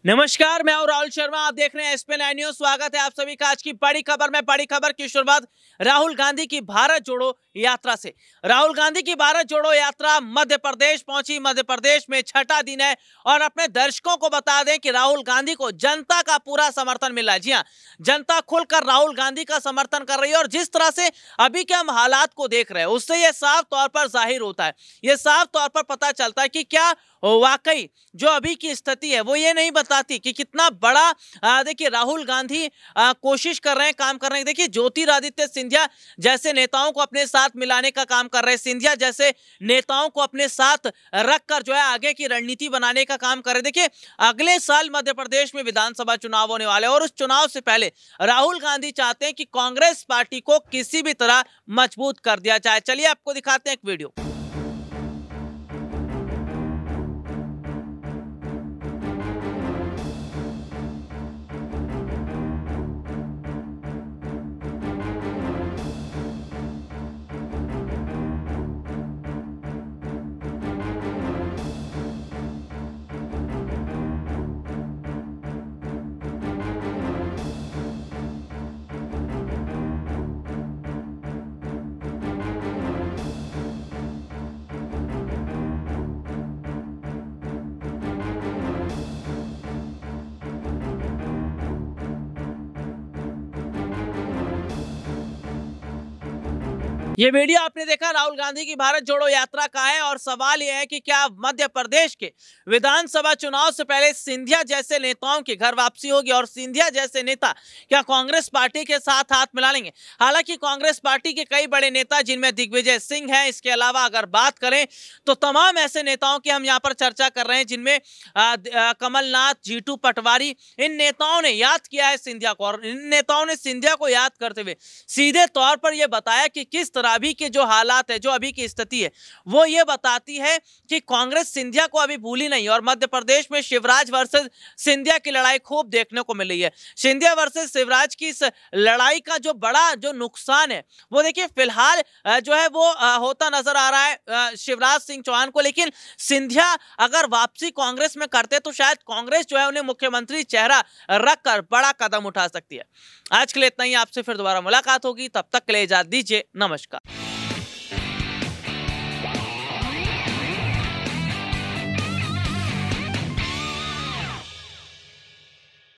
नमस्कार, मैं हूं राहुल शर्मा। आप देख रहे हैं एसपी9 न्यूज। स्वागत है आप सभी का आज की बड़ी खबर में। बड़ी खबर की शुरुआत राहुल गांधी की भारत जोड़ो यात्रा से। राहुल गांधी की भारत जोड़ो यात्रा मध्य प्रदेश पहुंची। मध्य प्रदेश में छठा दिन है और अपने दर्शकों को बता दें कि राहुल गांधी को जनता का पूरा समर्थन मिला है। जी हां, जनता खुलकर राहुल गांधी का समर्थन कर रही है और जिस तरह से अभी के हम हालात को देख रहे हैं उससे यह साफ तौर पर जाहिर होता है, यह साफ तौर पर पता चलता है कि क्या वाकई जो अभी की स्थिति है वो ये नहीं बताती कि कितना बड़ा देखिए राहुल गांधी कोशिश कर रहे हैं, काम कर रहे हैं। देखिए ज्योतिरादित्य सिंधिया जैसे नेताओं को अपने साथ मिलाने का काम कर रहे हैं, सिंधिया जैसे नेताओं को अपने साथ रखकर जो है आगे की रणनीति बनाने का काम कर रहे हैं। देखिए अगले साल मध्य प्रदेश में विधानसभा चुनाव होने वाले और उस चुनाव से पहले राहुल गांधी चाहते हैं कि कांग्रेस पार्टी को किसी भी तरह मजबूत कर दिया जाए। चलिए आपको दिखाते हैं एक वीडियो। ये वीडियो आपने देखा राहुल गांधी की भारत जोड़ो यात्रा का है और सवाल यह है कि क्या मध्य प्रदेश के विधानसभा चुनाव से पहले सिंधिया जैसे नेताओं की घर वापसी होगी और सिंधिया जैसे नेता क्या कांग्रेस पार्टी के साथ हाथ मिला लेंगे। हालांकि कांग्रेस पार्टी के कई बड़े नेता जिनमें दिग्विजय सिंह हैं, इसके अलावा अगर बात करें तो तमाम ऐसे नेताओं की हम यहाँ पर चर्चा कर रहे हैं जिनमें कमलनाथ, जीतू पटवारी, इन नेताओं ने याद किया है सिंधिया को और इन नेताओं ने सिंधिया को याद करते हुए सीधे तौर पर यह बताया कि किस तरह अभी के जो हालात है, जो अभी की स्थिति है वो ये बताती है कि कांग्रेस सिंधिया को अभी भूली नहीं और मध्य प्रदेश में शिवराज वर्सेस सिंधिया की लड़ाई खूब देखने को मिल रही है। सिंधिया वर्सेस शिवराज की इस लड़ाई का जो बड़ा जो नुकसान है वो देखिए फिलहाल जो है वो होता नजर आ रहा है शिवराज सिंह चौहान को, लेकिन सिंधिया अगर वापसी कांग्रेस में करते तो शायद कांग्रेस जो है उन्हें मुख्यमंत्री चेहरा रखकर बड़ा कदम उठा सकती है। आज के लिए इतना ही, आपसे फिर दोबारा मुलाकात होगी, तब तक के लिए इजाजत दीजिए। नमस्कार।